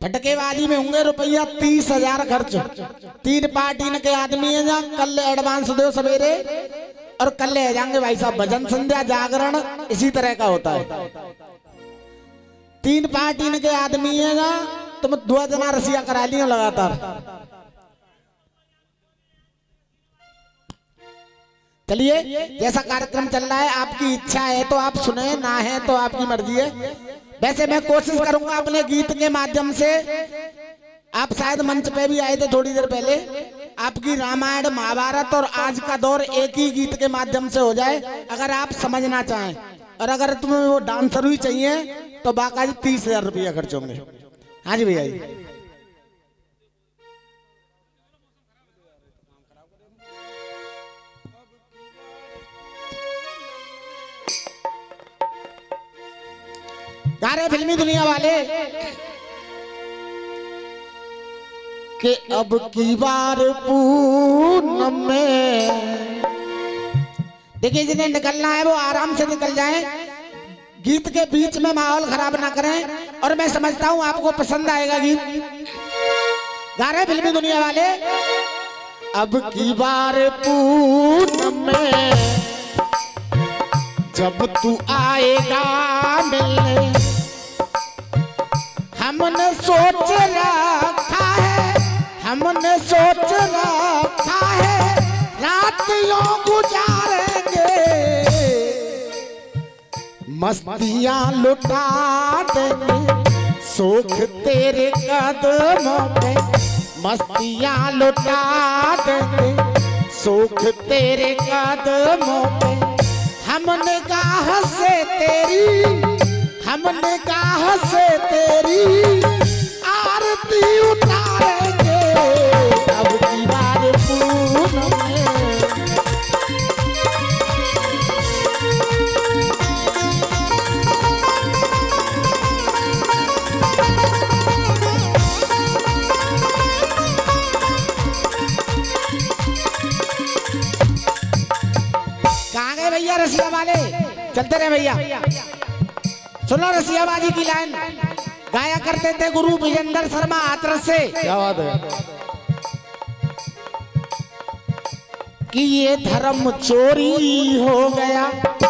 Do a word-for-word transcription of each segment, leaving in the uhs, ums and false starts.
फटकेबाजी में होंगे रुपया तीस हजार खर्च। तीन पार्टी के आदमी है जहाँ कल एडवांस दो सवेरे और कल ले जाएंगे भाई साहब भजन संध्या जागरण इसी तरह का होता है। तीन पार्टी के आदमी है जहाँ तुम दो जना रसिया करा लियो लगातार। चलिए जैसा कार्यक्रम चल रहा है आपकी इच्छा है तो आप सुने, ना है तो आपकी मर्जी है। वैसे मैं कोशिश करूंगा अपने गीत के माध्यम से, आप शायद मंच पे भी आए थे थोड़ी देर पहले, आपकी रामायण महाभारत और आज का दौर एक ही गीत के माध्यम से हो जाए अगर आप समझना चाहें। और अगर तुम्हें वो डांसर भी चाहिए तो बाकायदा तीस हजार रुपया खर्च होंगे। हाँ जी भैया जी। गा रहे फिल्मी दुनिया वाले कि अब की बार पूनम में, देखिए जिन्हें निकलना है वो आराम से निकल जाएं, गीत के बीच में माहौल खराब ना करें। और मैं समझता हूं आपको पसंद आएगा गीत। गा रहे फिल्मी दुनिया वाले अब की बार पूनम में जब तू आएगा मिलने, हमने सोच रखा है, हमने सोच रखा है रात यूं गुजारेंगे, मस्तियां लुटा देंगे सुख तेरे कदमों पे, मस्तियां लुटा देंगे सुख तेरे कदमों पे। हमने गाह से तेरी, हमने गाह से तेरी आरती उतारेंगे अब की बार पूनम में। कहाँ गए भैया रसिया वाले? चलते रहे भैया। सुनो रसियाबाजी की लाइन गाया करते थे गुरु विजेंद्र शर्मा हाथरस से। क्या बात है कि ये धर्म चोरी हो गया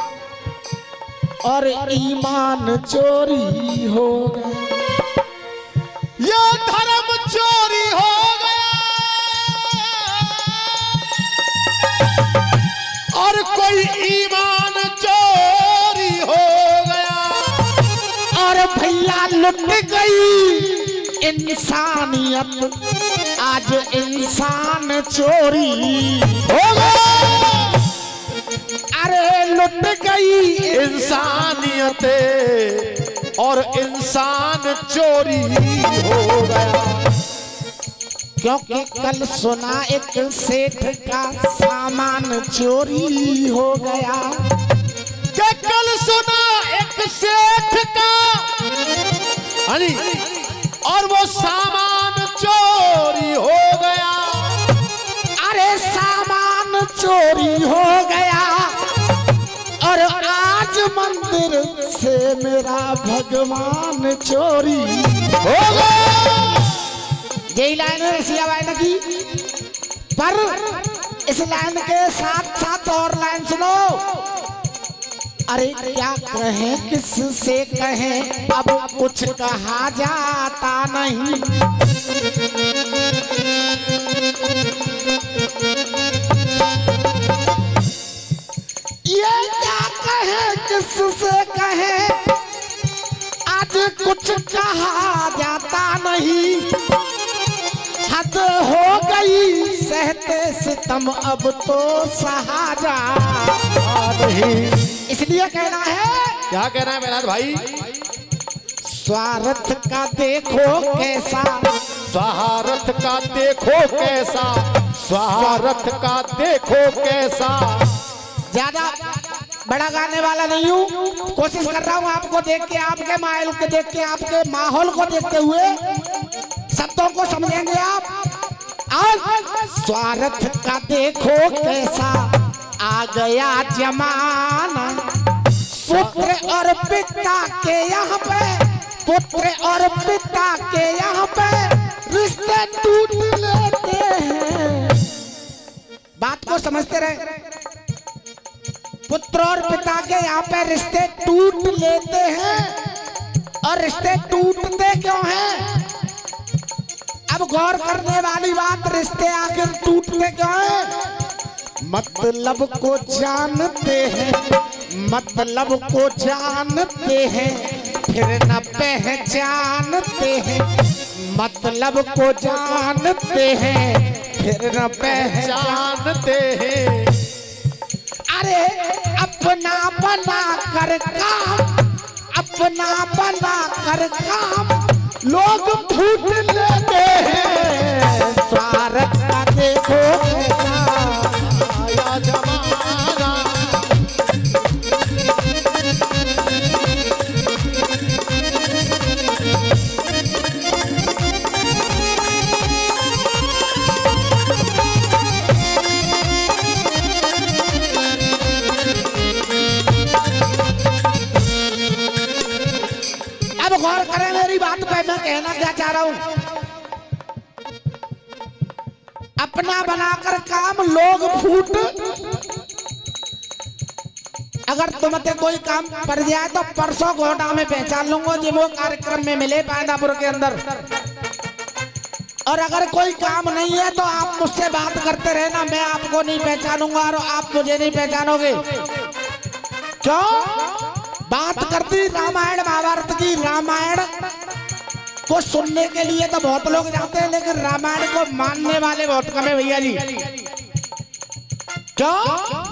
और ईमान चोरी हो गया, ये धर्म चोरी हो गया और कोई ईमान चोरी हो गया, और भैया लुट गई इंसानियत, आज इंसान चोरी हो गया। अरे लुट गई इंसानियत और इंसान चोरी हो गया। क्योंकि कल सुना एक सेठ का सामान चोरी हो गया, कि कल सुना एक सेठ का हनी और वो सामान चोरी हो गया। अरे सामान चोरी हो गया और आज मंदिर से मेरा भगवान चोरी हो गया। यही लाइन है रसिया वाले की, पर इस लाइन के साथ साथ और लाइन सुनो। अरे क्या कहें किससे कहें अब कुछ कहा जाता नहीं, ये क्या कहें किससे कहें आज कुछ कहा जाता नहीं, हद हो गई सहते सितम अब तो सहा जा नहीं। इसलिए कहना है, क्या कहना है मेहनाज भाई? स्वार्थ का देखो कैसा, स्वार्थ का देखो कैसा, स्वार्थ का देखो कैसा। ज्यादा बड़ा गाने वाला नहीं हूँ, कोशिश कर रहा हूँ आपको देख के, आपके माहौल को देख के, आपके माहौल को देखते हुए शब्दों को समझेंगे आप। आज स्वार्थ का देखो कैसा आ गया जमाना, पुत्र और पिता के यहाँ पे पुत्र और पिता के यहाँ पे रिश्ते टूट लेते हैं। बात को समझते रहे। पुत्र और पिता के यहाँ पे रिश्ते टूट लेते हैं। और रिश्ते टूटते क्यों हैं? अब गौर करने वाली बात, रिश्ते आखिर टूटते क्यों हैं? मतलब को जानते हैं, मतलब को जानते हैं, फिर न पहचानते हैं। मतलब को जानते हैं, फिर न पहचानते हैं। अरे अपना बना कर काम, अपना बना कर काम लोग फूट लेते हैं। स्वार्थ का देखो आया जमाना। अब गौर करें मेरी बात पे, मैं कहना क्या चाह रहा हूं। अपना बनाकर काम लोग फूट। अगर तुमसे कोई काम पड़ जाए तो परसों घोटा में पहचान लूंगा जी, वो कार्यक्रम में मिले पांडापुर के अंदर। और अगर कोई काम नहीं है तो आप मुझसे बात करते रहना, मैं आपको नहीं पहचानूंगा और आप मुझे नहीं पहचानोगे। क्यों? बात करती रामायण महाभारत की। रामायण को सुनने के लिए तो बहुत लोग जाते हैं, लेकिन रामायण को मानने वाले बहुत कम है भैया जी। क्यों?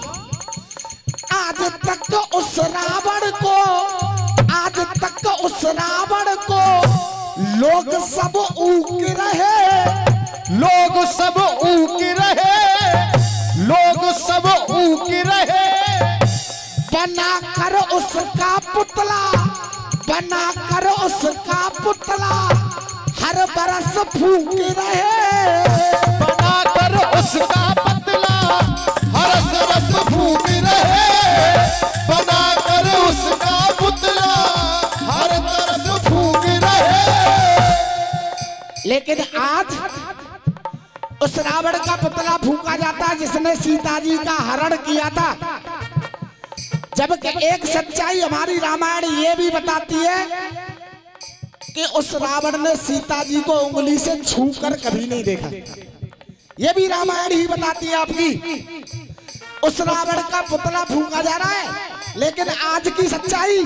आज तक उस रावण को, आज तक उस रावण को लोग सब ऊक रहे, लोग सब ऊक रहे, लोग सब ऊक रहे। बना कर उसका पुतला, बना कर उसका पुतला हर बरस फूक रहे। बना कर उसका पुतला हर बरस फूक रहे। बना कर उसका पुतला हर तरफ फूक रहे। लेकिन आज उस रावण का पुतला फूका जाता है जिसने सीता जी का हरण किया था। जबकि एक सच्चाई हमारी रामायण ये भी बताती है कि उस रावण ने सीता जी को उंगली से छूकर कभी नहीं देखा। ये भी रामायण ही बताती है आपकी। उस रावण का पुतला फूका जा रहा है, लेकिन आज की सच्चाई,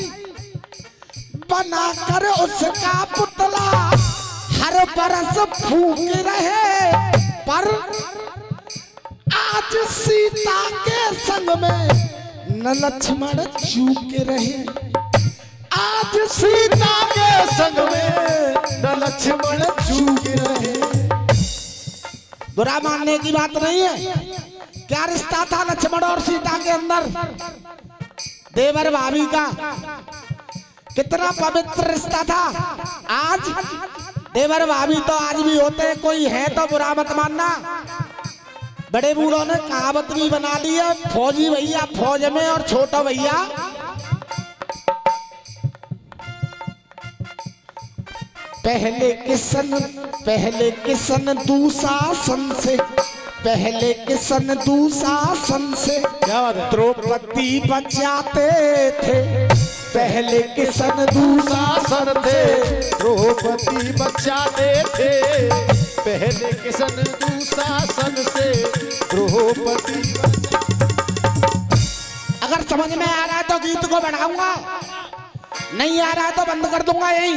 बनाकर उसका पुतला हर बरस फूक रहे, पर आज सीता के संग में न लक्ष्मण चूक रहे। आज सीता के संग में न लक्ष्मण चूक रहे। बुरा मानने की बात नहीं है। क्या रिश्ता था लक्ष्मण और सीता के अंदर, देवर भाभी का? कितना पवित्र रिश्ता था। आज देवर भाभी तो आज भी होते हैं, कोई है तो बुरा मत मानना। बड़े बूढ़ों ने कहावत भी बना ली है, फौजी भैया फौज में और छोटा भैया पहले किसन, पहले किसन दुशासन से, पहले किसन दुशासन से द्रौपदी बचाते थे। पहले किसन दुशासन थे, द्रौपदी बचाते थे। पहले किसन दुशासन से द्रौपदी। अगर समझ में आ रहा है तो गीत को बढ़ाऊंगा, नहीं आ रहा है तो बंद कर दूंगा यही।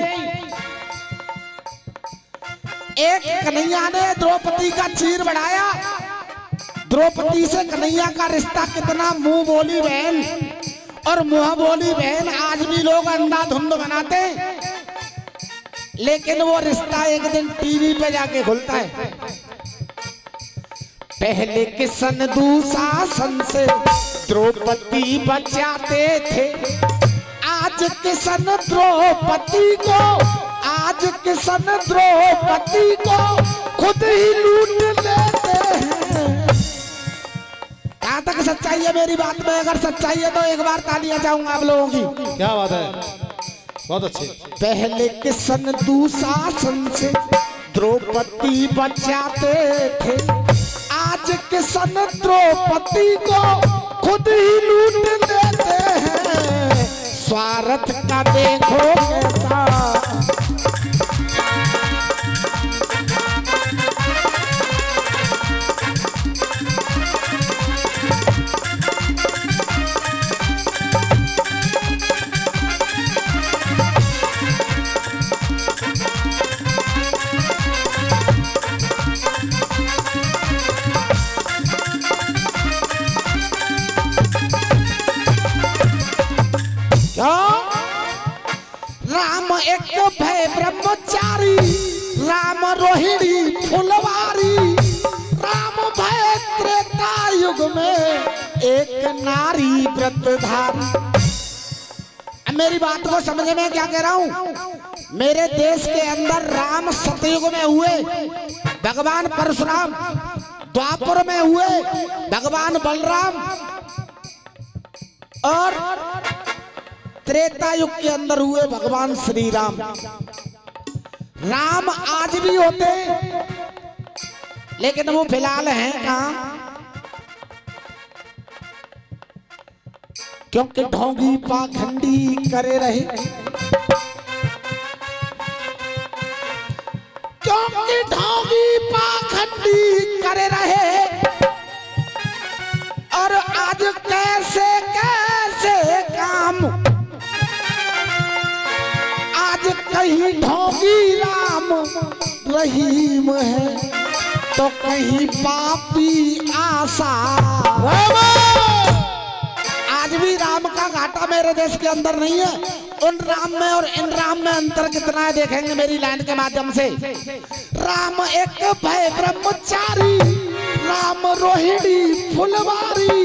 एक कन्हैया ने द्रौपदी का चीर बढ़ाया। द्रौपदी से कन्हैया का रिश्ता कितना मुंह बोली बहन और मुंह बोली बहन आज भी लोग अंधाधुंध बनाते, लेकिन वो रिश्ता एक दिन टीवी पे जाके खुलता है। पहले किसन दुशासन से द्रौपदी बचाते थे, आज किसन द्रौपदी को, आज किसन द्रौपदी को खुद ही लूट लेते हैं। कहां तक सच्चाई है मेरी बात में? अगर सच्चाई है तो एक बार तालियां चाहूंगा आप लोगों की। क्या बात है। बहुत अच्छे। पहले किसन दुशासन से द्रौपदी बचाते थे, आज किसन द्रौपदी को खुद ही लूट लेते हैं। स्वार्थ का देखो कैसा, राम एक भय ब्रह्मचारी, राम रोहिणी फुलवारी, राम भय त्रेता युग में एक नारी व्रतधारी। अब मेरी बात को समझे में क्या कह रहा हूँ? मेरे देश के अंदर राम सतयुग में हुए, भगवान परशुराम द्वापर में हुए, भगवान बलराम और त्रेता युग के अंदर हुए भगवान श्री राम। राम आज भी होते, लेकिन वो फिलहाल हैं कहां? क्योंकि ढोंगी पाखंडी करे रहे, क्योंकि ढोंगी पाखंडी करे रहे। और आज कैसे कैसे काम, कहीं ढोंगी राम रहीम है तो कहीं पापी आशा। आज भी राम का घाटा मेरे देश के अंदर नहीं है। उन राम में और इन राम में अंतर कितना है देखेंगे मेरी लाइन के माध्यम से। राम एक भय ब्रह्मचारी, राम रोहिणी फुलवारी,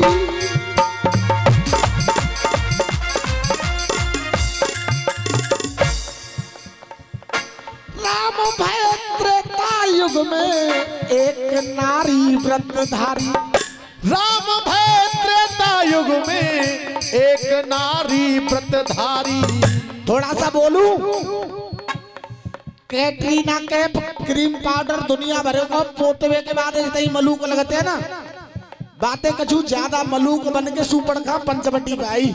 राम भय त्रेता युग में एक नारी व्रतधारी। राम भय त्रेता युग में एक नारी व्रतधारी। थोड़ा सा बोलूं, कैटरीना कैफ क्रीम पाउडर दुनिया भर को पोतवे के बाद ही मलूक लगते हैं ना, बातें कछु ज्यादा मलूक बन के सुपड़ का पंचवटी पे आई।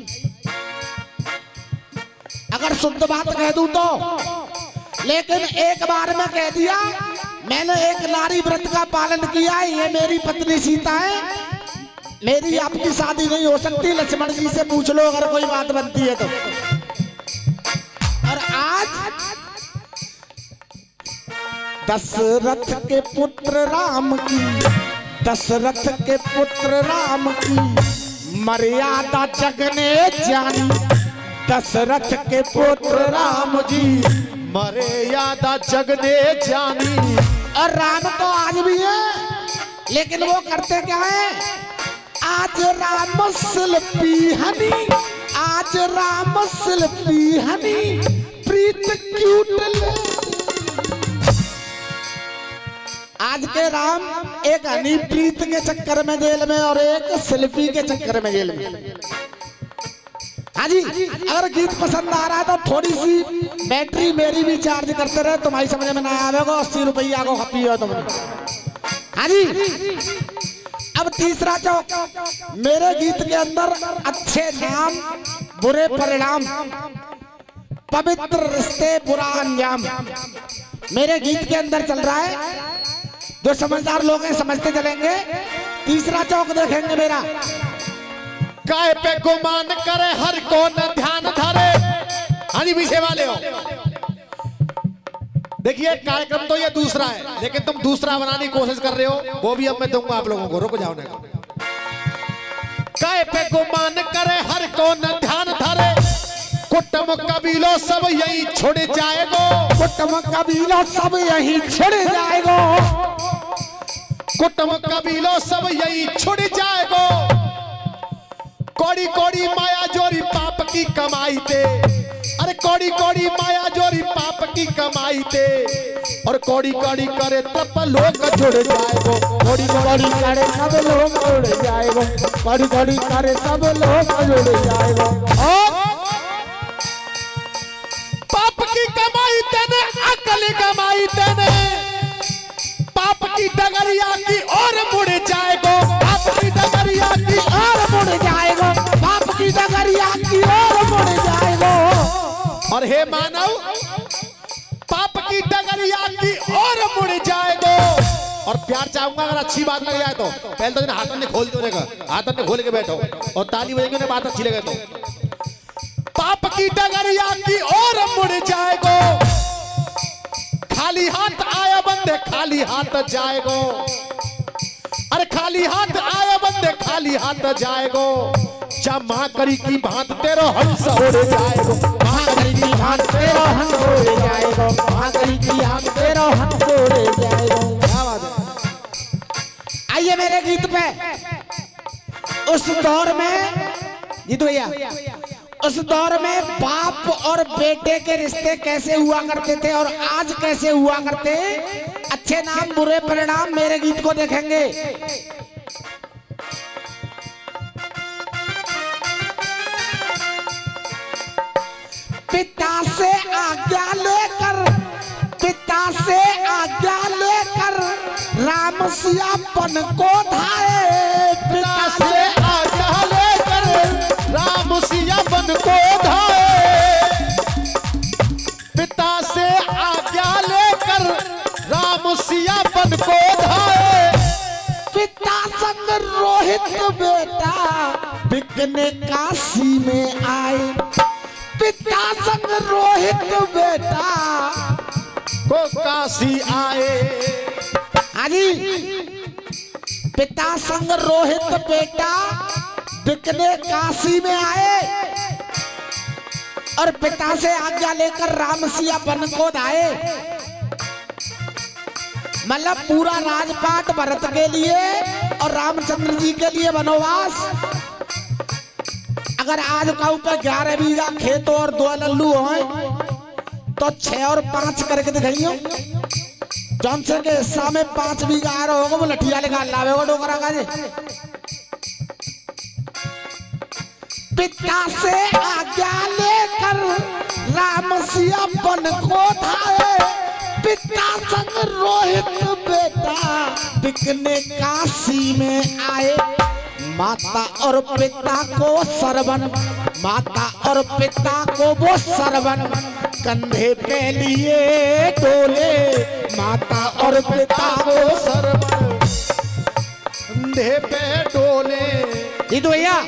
अगर शुद्ध बात कह दूं तो, लेकिन एक बार में कह दिया, मैंने एक नारी व्रत का पालन किया, ये मेरी पत्नी सीता है, मेरी आपकी शादी नहीं हो सकती। लक्ष्मण जी से पूछ लो अगर कोई बात बनती है तो। और आज दशरथ के पुत्र राम की, दशरथ के पुत्र राम की मर्यादा जग ने जानी। दशरथ के पुत्र राम जी मर्यादा जग ने जानी। और राम तो आज भी है, लेकिन वो करते क्या है? आज राम शिल्पी हनी, आज राम शिल्पी हनी, प्रीत क्यूट ले। आज के राम एक हनी प्रीत के चक्कर में जेल में और एक शिल्पी के चक्कर में जेल में। हाँ जी, अगर गीत पसंद आ रहा है तो थोड़ी सी बैटरी मेरी भी चार्ज करते रहे, तुम्हारी समझ में ना आवेगा। अस्सी रुपया को खपी हो तुमने। हाँ जी, अब तीसरा चौक, मेरे गीत के अंदर अच्छे नाम बुरे परिणाम, पवित्र रिश्ते बुरा अंजाम, मेरे गीत के अंदर चल रहा है। जो समझदार लोग हैं समझते चलेंगे। तीसरा चौक देखेंगे मेरा, काय पे गुमान करे हर कौन ध्यान धरे। हाँ जी, पीछे वाले हो, देखिए कार्यक्रम तो ये दूसरा है, लेकिन तुम दूसरा बनाने की कोशिश कर रहे हो, वो भी अब मैं दूंगा आप लोगों को। रुक जाओ ना। काय पे गुमान करे हर कौन ध्यान धरे, कुटुम कबीलो सब यही छोड़ जाएगो। कुटुम कबीलो सब यही छोड़ जाएगो। कुटुम कबीलो सब यही छोड़ जाएगो। कौड़ी कौड़ी माया जोरी पाप की कमाई थे, अरे कौड़ी कौड़ी माया जोरी पाप की कमाई थे। और कौड़ी कौड़ी करे तब लोग जुड़ जाएगो। कौड़ी कौड़ी करे सब लोग जुड़ जाएगो। कौड़ी कौड़ी करे सब लोग जुड़ जाएगो। तेने अकल कमाई तेने पाप की डगरिया की ओर मुड़ जाएगो, पाप की डगरिया की और मुड़ जाएगो, पाप की डगरिया की ओर मुड़ जाएगो। और हे मानव पाप की डगरिया की ओर मुड़ जाएगो। और प्यार चाहूंगा अगर अच्छी बात लग जाए तो पहले तो हाथन ने खोल दो, हाथन ने खोल के बैठो और ताली बजेंगे ना, बात अच्छी लगे तो। पाप की डगरिया की ओर मुड़ जाएगो, खाली हाथ आया बंदे खाली हाथ जाएगो। अरे खाली हाथ आया बंदे खाली हाथ जाएगो। जा माँ करी की भांत तेरो हंस उड़ जाएगो, माँ करी की भांत तेरो हंस उड़ जाएगो, माँ करी की भांत तेरो हंस उड़ जाएगो। क्या बात है। आइए मेरे गीत पे। उस दौर में जीतू भैया, उस दौर में बाप और बेटे के रिश्ते कैसे हुआ करते थे और आज कैसे हुआ करते, अच्छे नाम बुरे परिणाम मेरे गीत को देखेंगे। पिता से आज्ञा लेकर, पिता से आज्ञा लेकर राम सियापन को धाये, पिता से आज्ञा लेकर राम सियापन को धाये, पिता से आज्ञा लेकर राम सियापन को धाये। पिता संग रोहित बेटा बिकने काशी में आए, पिता संग रोहित बेटा को काशी आए। हाँ जी, पिता संग रोहित बेटा बिकने काशी में आए और पिता से आज्ञा लेकर राम सिया बन को आए। मतलब पूरा राजपाट भरत के लिए और रामचंद्र जी के लिए वनवास। अगर आज का ऊपर ग्यारह बीघा खेत और दो लल्लू हो तो छह और पांच करके दिखाइयो। जॉनसन के हिस्सा में पांच बीघा आ रहा होगा, वो लठिया निकाल लावेगा डोकरा का। पिता से आज्ञा लेकर राम सिया बन को धाये, पिता संग रोहित बेटा बिकने काशी में आए। माता और पिता को सरवन, माता और पिता को वो सरवन कंधे पे लिए डोले, माता और पिता को सरवन कंधे पे डोले। जी तो भैया,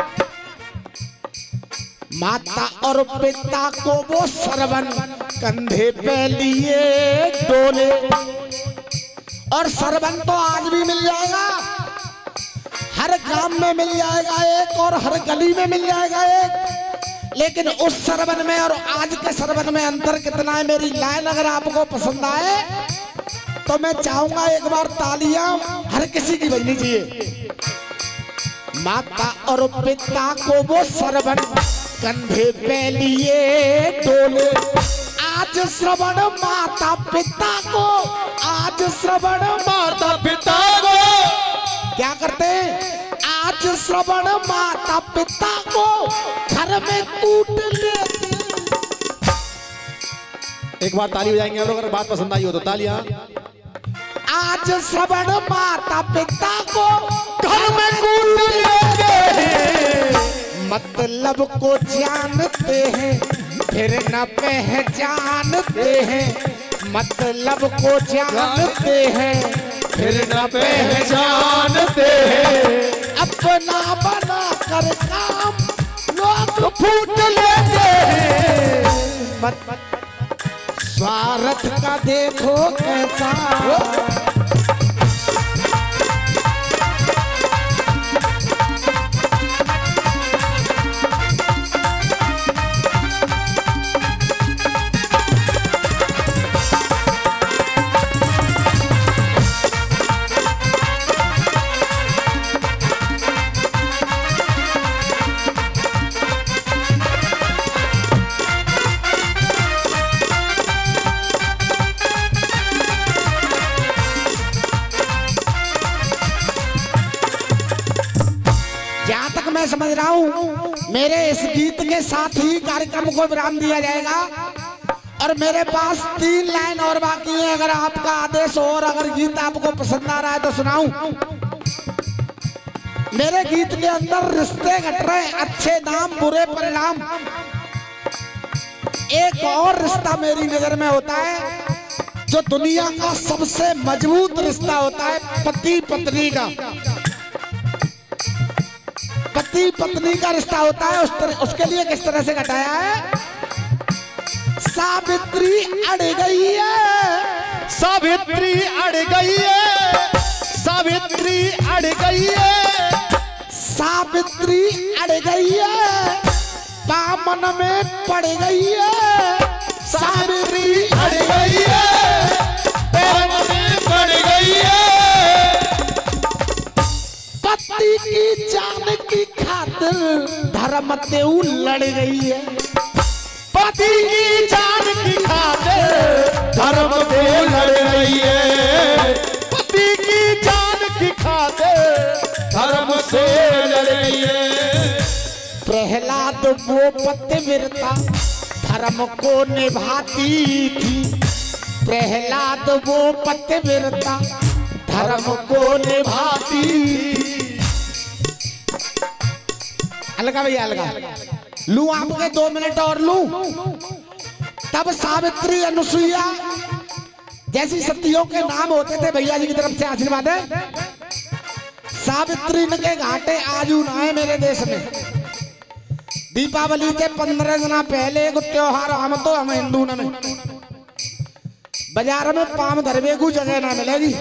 माता और पिता को वो सरवन कंधे पे लिए डोले। और सरवन तो आज भी मिल जाएगा, हर गांव में मिल जाएगा एक और हर गली में मिल जाएगा एक। लेकिन उस सरवन में और आज के सरवन में अंतर कितना है, मेरी लाइन अगर आपको पसंद आए तो मैं चाहूंगा एक बार तालियां हर किसी की बजनी चाहिए। माता और पिता को वो सरवन कंधे पे लिए डोले। आज श्रवण माता पिता को, आज श्रवण माता पिता को क्या करते हैं, आज श्रवण माता पिता को घर में कूट लेते। एक बार ताली बजाएंगे हम लोग, अगर बात पसंद आई हो तो तालियां। आज श्रवण माता पिता को घर में कूट लेंगे, मतलब को जानते हैं फिर न पहचानते हैं, मतलब को जानते हैं फिर न पहचानते हैं। अपना बना कर काम लोग फूट लेते हैं। मत स्वार्थ का देखो कैसा, मैं समझ रहा हूं मेरे इस गीत के साथ ही कार्यक्रम को विराम दिया जाएगा और मेरे पास तीन लाइन और बाकी है, अगर आपका आदेश हो और अगर गीत आपको पसंद आ रहा है तो सुनाऊं। मेरे गीत के अंदर रिश्ते घट रहे, अच्छे नाम बुरे परिणाम। एक और रिश्ता मेरी नजर में होता है जो दुनिया का सबसे मजबूत रिश्ता होता है, पति पत्नी का। पति पत्नी का रिश्ता होता है, उस तरह, उसके लिए किस तरह से घटाया है। सावित्री अड़ गई है, सावित्री अड़ गई है, सावित्री अड़ गई है, सावित्री अड़ गई है, पामन में पड़ गई है। सावित्री अड़ गई है, पामन में पड़ गई है। पति की जान की खातिर धर्म तेऊ लड़ गई है। पति की जान की खातिर धर्म पे लड़ रही है। पति की जान की खातिर धर्म से लड़ रही है। प्रहलाद वो पतिव्रता धर्म को निभाती थी। प्रहलाद वो पतिव्रता धर्म को निभाती। अलगा भैया अलगा लू आपके दो मिनट और लू। तब सावित्री अनुसुईया जैसी सतियों के नाम होते थे, भैया जी की तरफ से आशीर्वाद है। सावित्री के घाटे आजू ना है मेरे देश में। दीपावली के पंद्रह दिन पहले एक त्योहार हम तो हम हिंदू न में बाजार में पाम धरवे को जगह ना मिलेगी।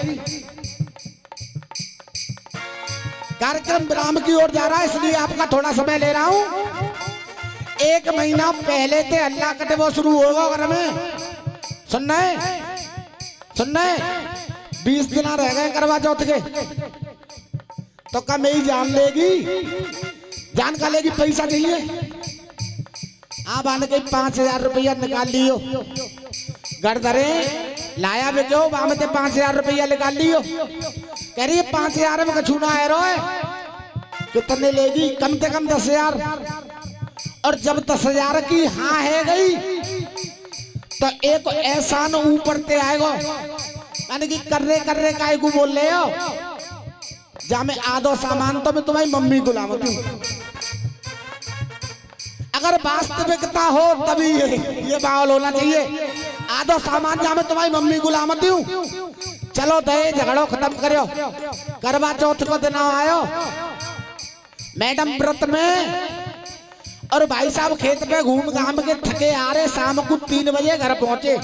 कार्यक्रम विराम की ओर जा रहा है, इसलिए आपका थोड़ा समय ले रहा हूं। एक महीना पहले से अल्लाह कटे वो शुरू होगा घर में। सुनना है सुनना है बीस दिन रह गए करवा चौथ के, तो कम ही जान लेगी। जान का लेगी पैसा चाहिए। आप आने के पांच हजार रुपया निकाल लियो, घर धरे लाया भी क्यों वहां से पांच हजार रुपया निकाल लियो। कह रही है पांच हजार में कछू ना है रोए। कितने लेगी? कम से कम दस हजार। और जब दस हजार की हाँ है गई तो एक एहसान ऊपर ते आएगा, यानी कि कर्रे कर्रे काय को बोल ले हो जा में आधो सामान तो मैं तुम्हारी मम्मी को लाऊं। अगर वास्तविकता हो तभी ये ये माहौल होना चाहिए। आधो सामान जा में तुम्हारी मम्मी को लामती हूँ। चलो दहे झगड़ो खत्म करो। करवा चौथ को दिन आयो मैडम व्रत में, और भाई साहब खेत पे घूम घाम के थके आ रहे, शाम को तीन बजे घर पहुंचे।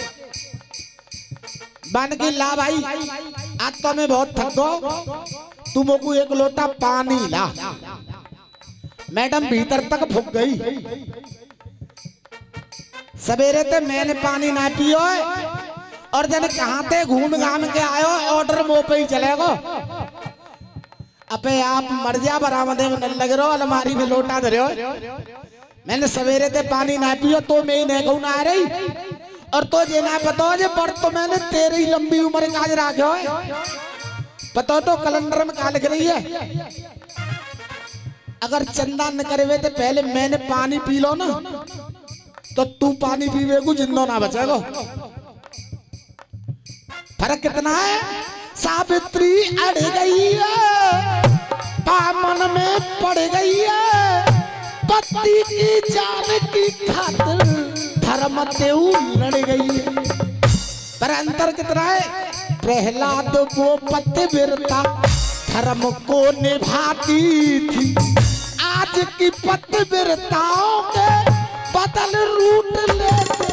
बन की ला भाई आज तो मैं बहुत थक गो, तुम को एक लोटा पानी ला। मैडम भीतर तक फूक गई। सवेरे ते मैंने पानी ना पियो और जन कहां थे घूम घाम के आयो, ऑर्डर मुंह पे ही चलेगो। अबे आप मर जा बरामदे में न लग रहो, अलमारी में लोटा धरे हो। मैंने सवेरे ते पानी ना पियो तो मैं नहीं कहूँ ना आ रही, और तो जे ना पता जे पर तो मैंने तेरी लंबी उम्र काज राखो है। पता तो कैलेंडर में क्या लिख रही है। अगर चंदा न करे तो पहले मैंने पानी पी लो ना, तो तू पानी पीवे को जिंदो ना बचेगो। फर्क कितना है। सावित्री अड़ गई है, पामन में पड़ गई है। पति की जान की खातिर धर्म तेऊ लड़ गई है। पर अंतर कितना है। प्रहलाद वो पतिव्रता धर्म को निभाती थी। आज की पतिव्रताओं के बदल रूट लेते।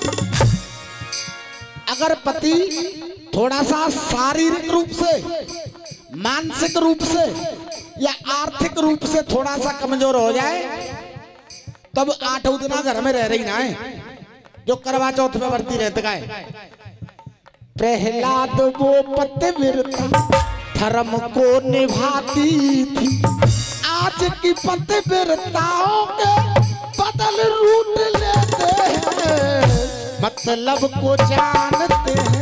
अगर पति थोड़ा सा शारीरिक रूप से, मानसिक रूप से या आर्थिक रूप से थोड़ा सा कमजोर हो जाए, तब आठों दिन घर में रह रही ना है, जो करवा चौथ में बढ़ती रहती है। प्रहलाद वो पतिव्रता धर्म को निभाती थी। आज की पतिव्रताओं के बदल रूट लेते हैं, मतलब को जानते हैं।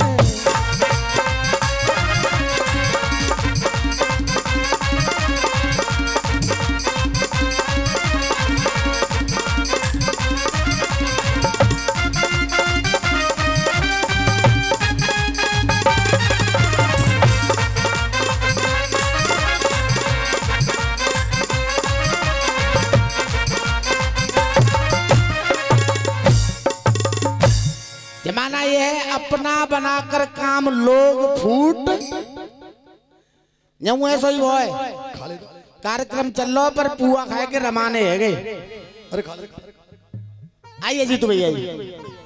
ये माना ये है अपना बनाकर काम लोग फूट यूं ऐसा ही वो है। कार्यक्रम चल रहा पर पुआ खाए के रमाने है गए। अरे खा ले। आइए जी तो भैया जी।